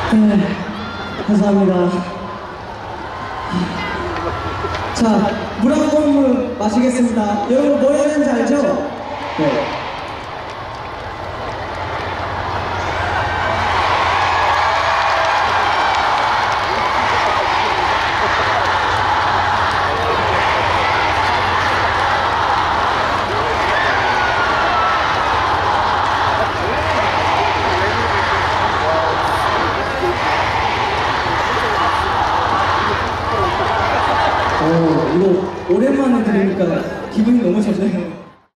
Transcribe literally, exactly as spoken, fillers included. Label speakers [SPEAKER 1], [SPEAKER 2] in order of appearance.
[SPEAKER 1] 네, 감사합니다. 자, 물 한 모금 마시겠습니다. 여러분 뭐 해야 되는지 알죠? 네. 오, 이거 오랜만에 들으니까 기분이 너무 좋네요.